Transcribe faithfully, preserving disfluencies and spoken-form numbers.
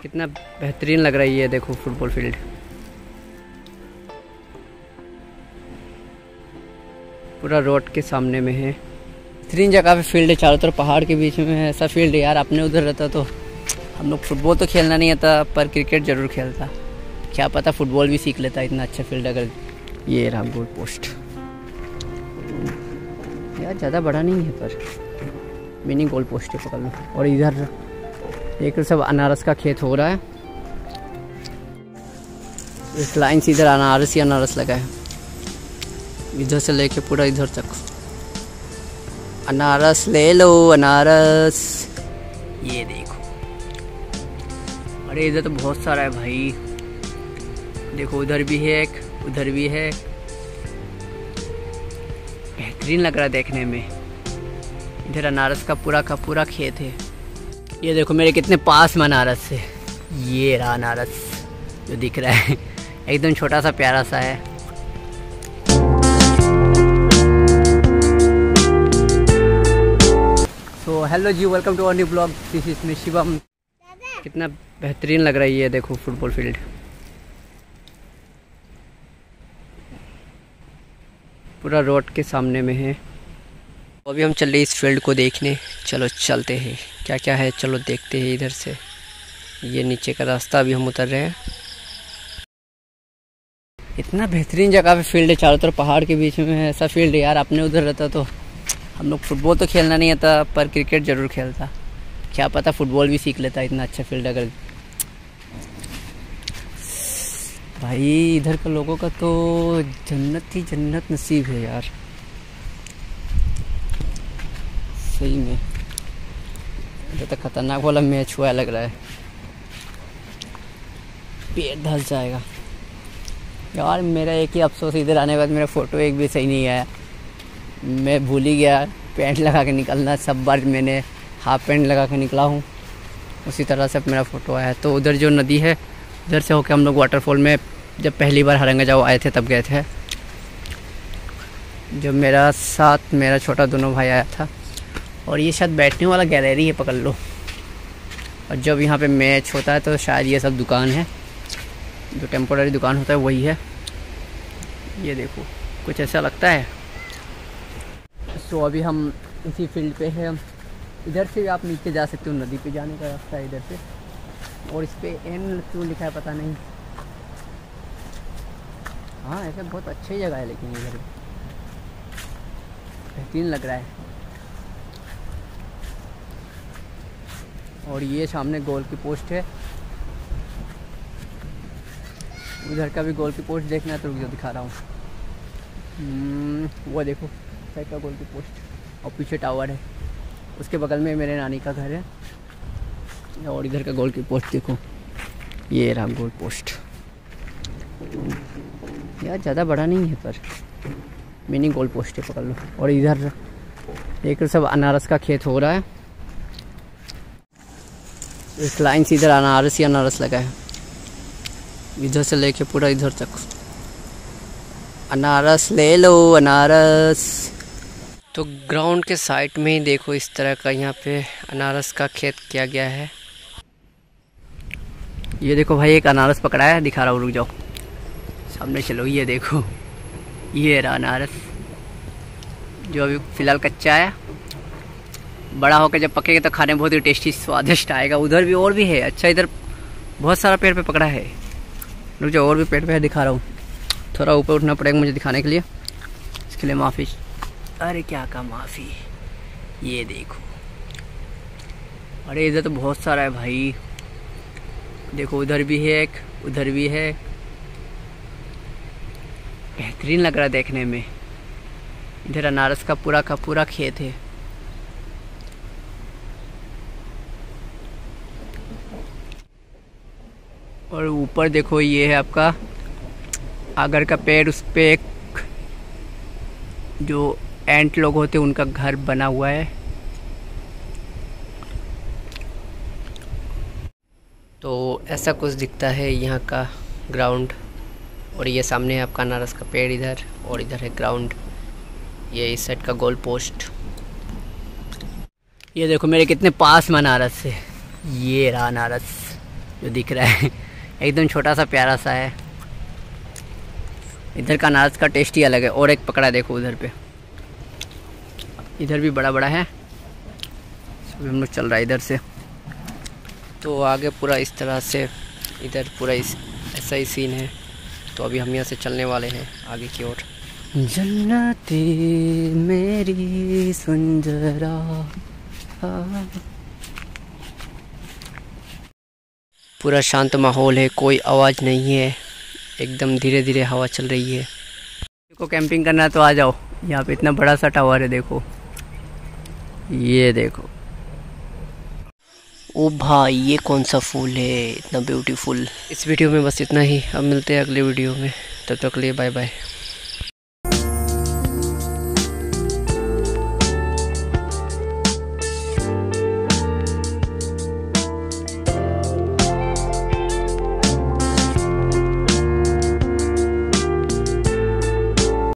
कितना बेहतरीन लग रहा है ये देखो फुटबॉल फील्ड। पूरा रोड के सामने में है, बेहतरीन जगह पे फील्ड है, चारों तरफ पहाड़ के बीच में है। ऐसा फील्ड यार अपने उधर रहता तो हम लोग फुटबॉल तो खेलना नहीं आता पर क्रिकेट ज़रूर खेलता, क्या पता फुटबॉल भी सीख लेता। इतना अच्छा फील्ड अगर ये रहा गोल पोस्ट यार, ज़्यादा बड़ा नहीं है पर मिनी गोल पोस्ट है, पकड़ लो। और इधर एक सब अनारस का खेत हो रहा है, इस लाइन से इधर अनारस ही अनारस लगा है, इधर से लेके पूरा इधर तक अनारस ले लो अनारस। ये देखो, अरे इधर तो बहुत सारा है भाई, देखो उधर भी है एक, उधर भी है, बेहतरीन लग रहा है देखने में। इधर अनारस का पूरा का पूरा खेत है। ये देखो मेरे कितने पास में अनारस है, ये रहा अनारस जो दिख रहा है, एकदम छोटा सा प्यारा सा है। तो hello ji, welcome to our new blog, this is me Shivam. कितना बेहतरीन लग रहा है ये देखो फुटबॉल फील्ड। पूरा रोड के सामने में है। अभी हम चल रहे इस फील्ड को देखने, चलो चलते हैं क्या क्या है, चलो देखते हैं इधर से। ये नीचे का रास्ता अभी हम उतर रहे हैं। इतना बेहतरीन जगह पे फील्ड है, चारों तरफ पहाड़ के बीच में है। ऐसा फील्ड यार अपने उधर रहता तो हम लोग फुटबॉल तो खेलना नहीं आता पर क्रिकेट ज़रूर खेलता, क्या पता फुटबॉल भी सीख लेता। इतना अच्छा फील्ड अगर भाई, इधर के लोगों का तो जन्नत ही जन्नत नसीब है यार, सही में। इधर तो खतरनाक वाला मैच हुआ लग रहा है, पेट धस जाएगा यार। मेरा एक ही अफसोस, इधर आने के बाद मेरा फ़ोटो एक भी सही नहीं आया। मैं भूल ही गया पैंट लगा के निकलना, सब बार मैंने हाफ पैंट लगा के निकला हूँ, उसी तरह से मेरा फ़ोटो आया। तो उधर जो नदी है उधर से होकर हम लोग वाटरफॉल में जब पहली बार हरंगा जाओ आए थे तब गए थे, जब मेरा साथ मेरा छोटा दोनों भाई आया था। और ये शायद बैठने वाला गैलरी है, पकड़ लो। और जब यहाँ पे मैच होता है तो शायद ये सब दुकान है, जो टेम्पोररी दुकान होता है वही है। ये देखो कुछ ऐसा लगता है। तो अभी हम इसी फील्ड पे हैं, इधर से आप नीचे जा सकते हो, नदी पे जाने का रास्ता है इधर से। और इस पर एन क्यों लिखा है पता नहीं। हाँ ऐसा बहुत अच्छी जगह है, लेकिन इधर बेहतरीन लग रहा है। और ये सामने गोल की पोस्ट है, उधर का भी गोल की पोस्ट देखना है तो जो दिखा रहा हूँ, वो देखो साइड का गोल की पोस्ट। और पीछे टावर है, उसके बगल में मेरे नानी का घर है। और इधर का गोल की पोस्ट देखो, ये रहा गोल पोस्ट यार, ज़्यादा बड़ा नहीं है पर मिनी गोल पोस्ट है, पकड़ लो। और इधर एक सब अनारस का खेत हो रहा है, इस लाइन से इधर अनारस ही अनारस लगा है, इधर से लेके पूरा इधर तक अनारस ले लो अनारस। तो ग्राउंड के साइड में ही देखो इस तरह का यहाँ पे अनारस का खेत किया गया है। ये देखो भाई, एक अनारस पकड़ा है, दिखा रहा हूँ, रुक जाओ सामने चलो। ये देखो, ये रहा अनारस जो अभी फ़िलहाल कच्चा है, बड़ा होकर जब पकेगा तो खाने में बहुत ही टेस्टी स्वादिष्ट आएगा। उधर भी और भी है, अच्छा इधर बहुत सारा पेड़ पे पकड़ा है, रुक जाओ और भी पेड़ पे है, दिखा रहा हूँ। थोड़ा ऊपर उठना पड़ेगा मुझे दिखाने के लिए, इसके लिए माफ़ी। अरे क्या का माफ़ी। ये देखो, अरे इधर तो बहुत सारा है भाई, देखो उधर भी है एक, उधर भी है, बेहतरीन लग रहा है देखने में। इधर अनारस का पूरा का पूरा खेत है। और ऊपर देखो ये है आपका आगर का पेड़, उस पे एक जो एंट लोग होते हैं उनका घर बना हुआ है। तो ऐसा कुछ दिखता है यहाँ का ग्राउंड। और ये सामने है आपका अनारस का पेड़ इधर, और इधर है ग्राउंड, ये इस साइड का गोल पोस्ट। ये देखो मेरे कितने पास में अनारस है, ये रहा अनारस जो दिख रहा है एकदम छोटा सा प्यारा सा है। इधर का अनारस का टेस्ट ही अलग है। और एक पकड़ा देखो उधर पे, इधर भी बड़ा बड़ा है। सब हम लोग चल रहा है इधर से। तो आगे पूरा इस तरह से, इधर पूरा इस ऐसा ही सीन है। तो अभी हम यहाँ से चलने वाले हैं आगे की ओर। जन्नती मेरी सुन जरा, पूरा शांत माहौल है, कोई आवाज़ नहीं है, एकदम धीरे धीरे हवा चल रही है। देखो कैंपिंग करना है तो आ जाओ। यहाँ पे इतना बड़ा सा टावर है, देखो ये देखो। ओ भाई ये कौन सा फूल है इतना ब्यूटीफुल। इस वीडियो में बस इतना ही, अब मिलते हैं अगले वीडियो में, तब तक के लिए बाय बाय।